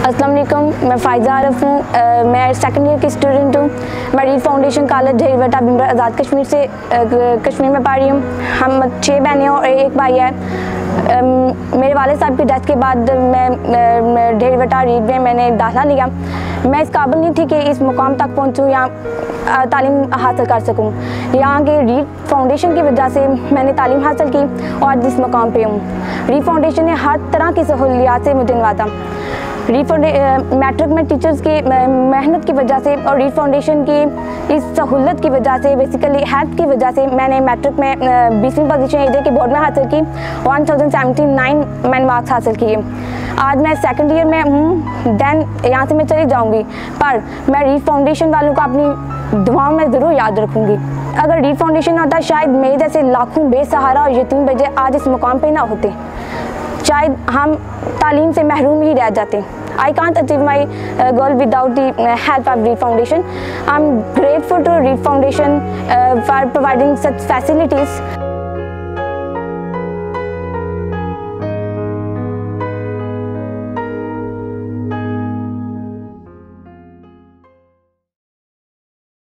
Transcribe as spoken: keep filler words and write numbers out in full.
अस्सलाम वालेकुम, मैं फ़ाइज़ा आरफ हूँ। मैं सेकंड ईयर की स्टूडेंट हूँ। मैं Read Foundation College Dherwata Bhimber Azad Kashmir से कश्मीर में पढ़ रही हूँ। हम छः बहनें और एक भाई है। मेरे वाले साहब की डेथ के बाद मैं ढेरवटा रीड में मैंने दाखिला लिया। मैं इस काबिल नहीं थी कि इस मुकाम तक पहुँचूँ या तालीम हासिल कर सकूँ। यहाँ के रीड फाउंडेशन की वजह से मैंने तालीम हासिल की और आज इस मुकाम पे हूँ। रीड फाउंडेशन ने हर तरह की सहूलियात से मुझे नवाजा। रीड मैट्रिक में टीचर्स की मेहनत की वजह से और रीड फाउंडेशन की इस सहूलत की वजह से, बेसिकली हेल्प की वजह से मैंने मैट्रिक में बीसवीं पोजीशन इंडिया के बोर्ड में हासिल की। वन थाउजेंड सेवेंटी नाइन मैंने मार्क्स हासिल किए। आज मैं सेकंड ईयर में हूँ। दैन यहाँ से मैं चली जाऊँगी, पर मैं रीड फाउंडेशन वालों को अपनी दुआओं में ज़रूर याद रखूँगी। अगर रीड फाउंडेशन होता शायद मेरे जैसे लाखों बेसहारा और यतीम बच्चे आज इस मुकाम पे ना होते। शायद हम तालीम से महरूम ही रह जाते। I can't achieve my uh, goal without the uh, help of Reed Foundation. I'm grateful to Reed Foundation uh, for providing such facilities.